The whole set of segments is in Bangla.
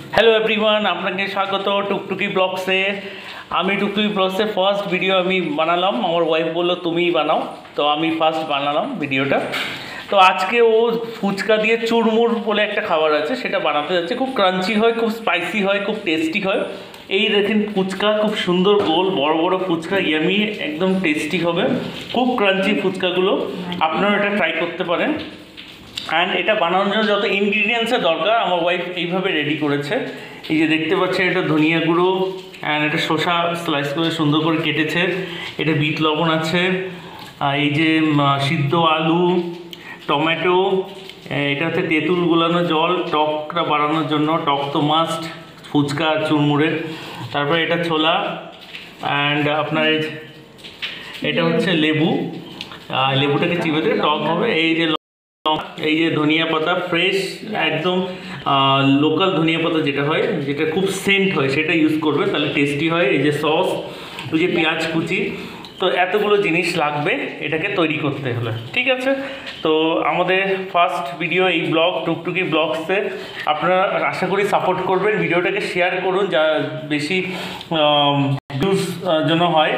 হ্যালো এভরিওয়ান, আপনাকে স্বাগত টুকটুকি ব্লগসে। আমি টুকটুকি ব্লগসে ফার্স্ট ভিডিও আমি বানালাম। আমার ওয়াইফ বললো তুমিই বানাও, তো আমি ফার্স্ট বানালাম ভিডিওটা। তো আজকে ও ফুচকা দিয়ে চুরমুর বলে একটা খাবার আছে, সেটা বানাতে যাচ্ছে। খুব ক্রাঞ্চি হয়, খুব স্পাইসি হয়, খুব টেস্টি হয়। এই দেখেন ফুচকা, খুব সুন্দর গোল বড় বড় ফুচকা, ইয়ামি, একদম টেস্টি হবে, খুব ক্রাঞ্চি ফুচকাগুলো। আপনারা এটা ট্রাই করতে পারেন। অ্যান্ড এটা বানানোর জন্য যত ইনগ্রিডিয়েন্টসের দরকার আমার ওয়াইফ এইভাবে রেডি করেছে। এই যে দেখতে পাচ্ছেন, এটা ধনিয়া গুঁড়ো, অ্যান্ড এটা শসা স্লাইস করে সুন্দর করে কেটেছে, এটা বিট লবণ আছে, এই যে সিদ্ধ আলু, টমেটো, এটা হচ্ছে তেঁতুল গোলানো জল টকটা বাড়ানোর জন্য, টক তো মাস্ট ফুচকা আর চুরমুরের। তারপরে এটা ছোলা, অ্যান্ড আপনার এটা হচ্ছে লেবু, লেবুটাকে চিপে দিয়ে টক হবে। এই যে ধনিয়া পাতা ফ্রেশ, একদম লোকাল ধনিয়া পাতা যেটা হয়, যেটা খুব সেন্ট হয়, সেটা ইউজ করবে, তাহলে টেস্টি হয়। এই যে সস, ওই যে পেঁয়াজ কুচি, তো এতগুলো জিনিস লাগবে এটাকে তৈরি করতে হলে, ঠিক আছে। তো আমাদের ফার্স্ট ভিডিও এই ব্লগ টুকটুকি ব্লগসে আপনারা আশা করি সাপোর্ট করবেন, ভিডিওটাকে শেয়ার করুন, যা বেশি ভিউজ যেন হয়।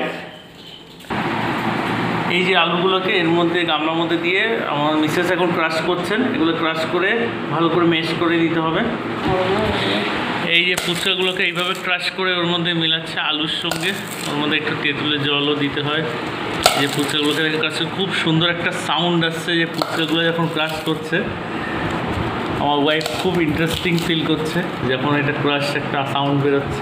এই যে আলুগুলোকে এর মধ্যে গামলার মধ্যে দিয়ে আমার মিসেস এখন ক্রাশ করছেন, এগুলো ক্রাশ করে ভালো করে মেশ করে দিতে হবে। এই যে ফুচকাগুলোকে এইভাবে ক্রাশ করে ওর মধ্যে মেলাচ্ছে আলুর সঙ্গে, ওর মধ্যে একটু তেঁতুলের জলও দিতে হয়। এই যে ফুচকাগুলোকে ক্রাশ, খুব সুন্দর একটা সাউন্ড আসছে যে ফুচকাগুলো যখন ক্রাশ করছে। আমার ওয়াইফ খুব ইন্টারেস্টিং ফিল করছে যখন এটা ক্রাশ একটা সাউন্ড বেরোচ্ছে।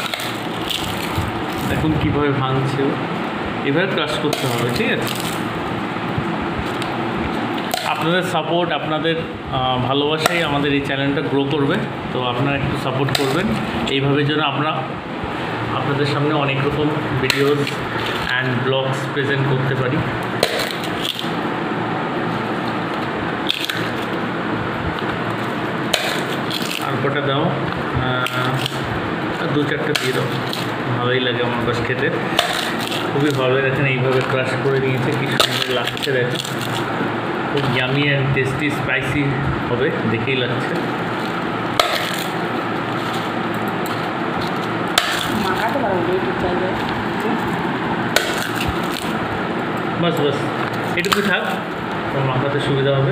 দেখুন কীভাবে ভাঙছে, এভাবে ক্রাশ করতে হবে, ঠিক আছে। আপনাদের সাপোর্ট, আপনাদের ভালোবাসাই আমাদের এই চ্যানেলটা গ্রো করবে, তো আপনারা একটু সাপোর্ট করবেন এইভাবে যেন আমরা আপনাদের সামনে অনেক রকম ভিডিওস অ্যান্ড ব্লগস প্রেজেন্ট করতে পারি। আর কটা দাও, দু চারটে দিয়ে দাও, ভালোই লাগে আমার কাছে খেতে, খুবই ভালো। দেখেন এইভাবে ক্রাশ করে নিয়েছে, কি সুন্দর লাগছে, দেখেন খুব ইয়ামি অ্যান্ড টেস্টি স্পাইসি হবে, দেখেই লাগছে। বাস বাস এটুকু থাক, তোমার মাখাতে সুবিধা হবে।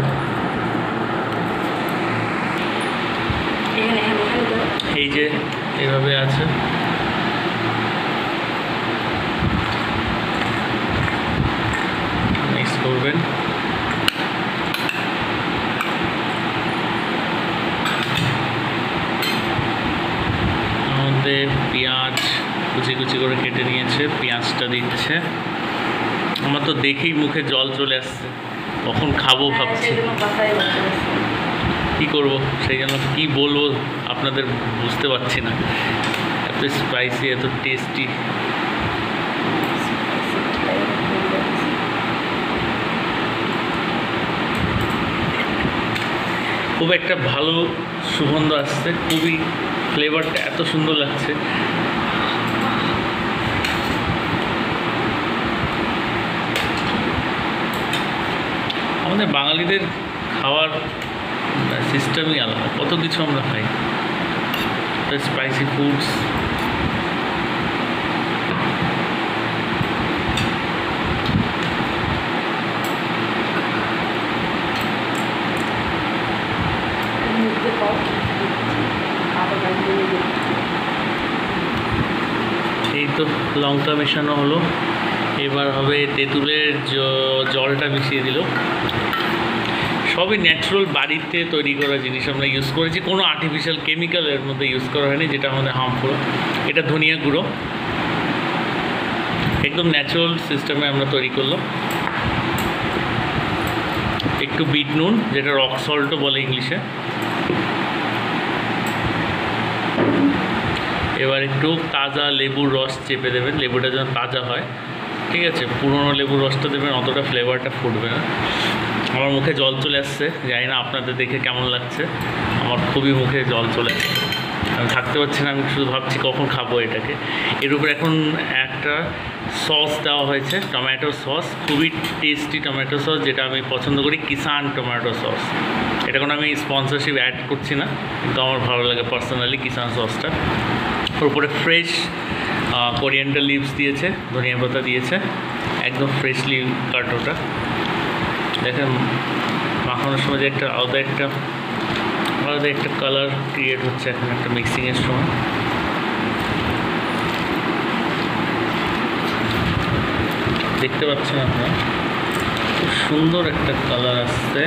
এই যে এভাবে আছে, মিক্স করবেন। আমাদের পেঁয়াজ কুচি কুচি করে কেটে নিয়েছে, পেঁয়াজটা দিচ্ছে। আমার তো দেখেই মুখে জল চলে আসছে, কখন খাবো ভাবছি, কী করবো, সেই জন্য কী বলবো আপনাদের বুঝতে পারছি না। এত স্পাইসি, এত টেস্টি, খুব একটা ভালো সুগন্ধ আসছে, খুবই ফ্লেভারটা এত সুন্দর লাগছে। আমাদের বাঙালিদের খাওয়ার সিস্টেমই আলাদা, কত কিছু আমরা খাই, স্পাইসি ফুডস। এই তো লঙ্কা মেশানো হলো, এবার হবে তেঁতুলের জলটা মিশিয়ে দিল। সবই ন্যাচারাল বাড়িতে তৈরি করা জিনিস আমরা ইউজ করেছি, কোনো আর্টিফিশিয়াল কেমিক্যাল এর মধ্যে ইউজ করা হয়নি, যেটা আমাদের হার্মফুল। এটা ধনিয়া গুঁড়ো, একদম ন্যাচারাল সিস্টেমে আমরা তৈরি করলাম। একটু বিট নুন, যেটা রক সল্টও বলে ইংলিশে। এবার একটু তাজা লেবুর রস চেপে দেবেন, লেবুটা যেন তাজা হয়, ঠিক আছে। পুরনো লেবুর রসটা দেবেন, অতটা ফ্লেভারটা ফুটবে না। আমার মুখে জল চলে আসছে, জানি না আপনাদের দেখে কেমন লাগছে, আমার খুবই মুখে জল চলে আসছে। আমি থাকতে পারছি না, আমি শুধু ভাবছি কখন খাবো এটাকে। এর উপরে এখন একটা সস দেওয়া হয়েছে, টমেটো সস, খুবই টেস্টি টমেটো সস, যেটা আমি পছন্দ করি, কিষান টমেটো সস। এটা কোনো আমি স্পন্সরশিপ অ্যাড করছি না, কিন্তু আমার ভালো লাগে পার্সোনালি কিষান সসটা। ওর উপরে ফ্রেশ কোরিয়ান্ডার লিভস দিয়েছে, ধনিয়া পাতা দিয়েছে, একদম ফ্রেশলি কাট ওটা। দেখেন মাখানোর সময় যে একটা আলাদা একটা কালার ক্রিয়েট হচ্ছে এখন একটা মিক্সিংয়ের সময়। দেখতে পাচ্ছেন আপনারা, খুব সুন্দর একটা কালার আসছে।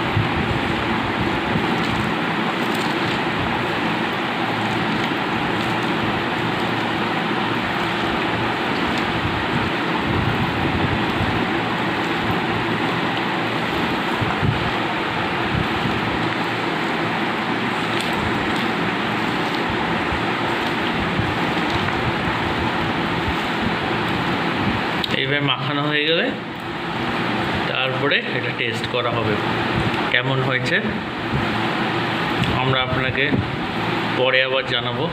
এইভাবে মাখানো হয়ে গেলে তারপরে এটা টেস্ট করা হবে কেমন হয়েছে। আমরা আপনাকে পরে আবার জানাবো।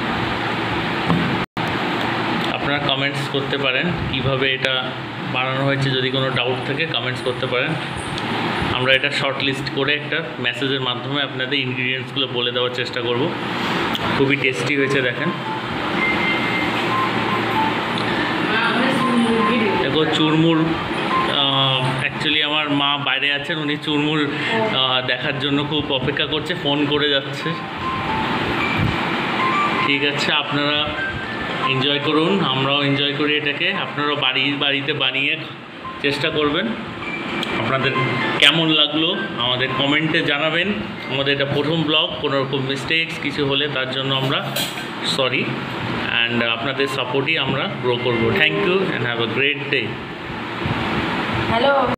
আপনারা কমেন্টস করতে পারেন কিভাবে এটা বানানো হয়েছে, যদি কোনো ডাউট থাকে কমেন্টস করতে পারেন। আমরা এটা শর্ট লিস্ট করে একটা মেসেজের মাধ্যমে আপনাদের ইনগ্রিডিয়েন্টসগুলো বলে দেওয়ার চেষ্টা করব। খুবই টেস্টি হয়েছে দেখেন। দেখো চুরমুর, অ্যাকচুয়ালি আমার মা বাইরে আছেন, উনি চুরমুর দেখার জন্য খুব অপেক্ষা করছে, ফোন করে যাচ্ছে। ঠিক আছে, আপনারা এনজয় করুন, আমরাও এনজয় করি এটাকে। আপনারাও বাড়িতে বানিয়ে চেষ্টা করবেন। আপনাদের কেমন লাগলো আমাদের কমেন্টে জানাবেন। আমাদের এটা প্রথম ব্লগ, কোনোরকম মিস্টেক্স কিছু হলে তার জন্য আমরা সরি। অ্যান্ড আপনাদের সাপোর্টই আমরা গ্রো করবো। Thank you and have a great day. Hello.